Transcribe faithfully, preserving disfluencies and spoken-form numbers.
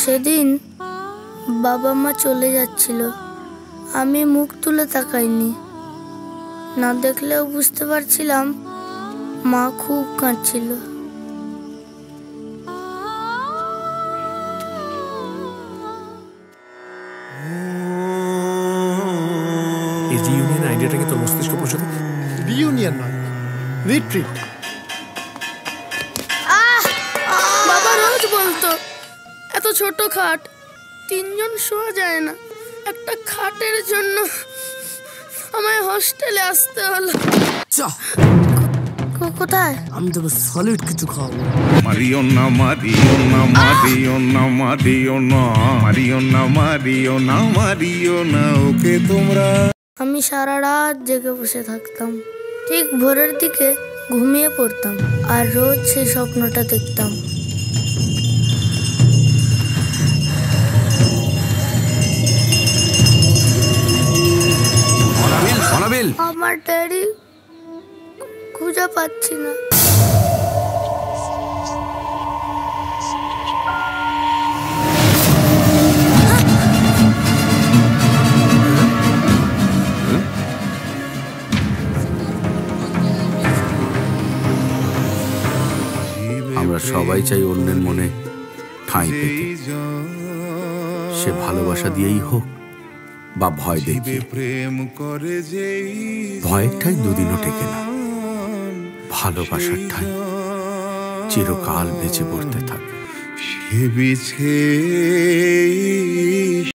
সেদিন বাবা মা চলে যাচ্ছিল, আমি মুখ তুলে তাকাইনি। না দেখলেও বুঝতে পারছিলাম মা খুব কাঁদছিল। এই রিইউনিয়ন আইডিয়াটা কি তোর মস্তিষ্ক পৌঁছাতে? রিইউনিয়ন নয়, রিট্রিট। বাবা রোজ বলতো এত ছোট খাট, তিনজন শোয়া যায় না। একটা খাটের জন্য আমায় হোস্টেলে আসতে হলো। কোথায়? আমি তোকে সলিড কিছু খাওয়াবো। মারিও না মারিও না মারিও না মারিও না মারিও না মারিও না মারিও না ওকে তোমরা। আমি সারা রাত জেগে বসে থাকতাম, ঠিক ভোরের দিকে ঘুমিয়ে পড়তাম আর রোজ সেই স্বপ্নটা দেখতাম। আমার ড্যাডি খুঁজে পাচ্ছি না। আমরা সবাই চাই অন্যের মনে ঠাঁই পেতে, সে ভালোবাসা দিয়েই হোক বা ভয় দেখিয়ে। ভয়ের ঠাই দুদিনও টেকে না, ভালোবাসার ঠাই চিরকাল বেঁচে পড়তে থাকে।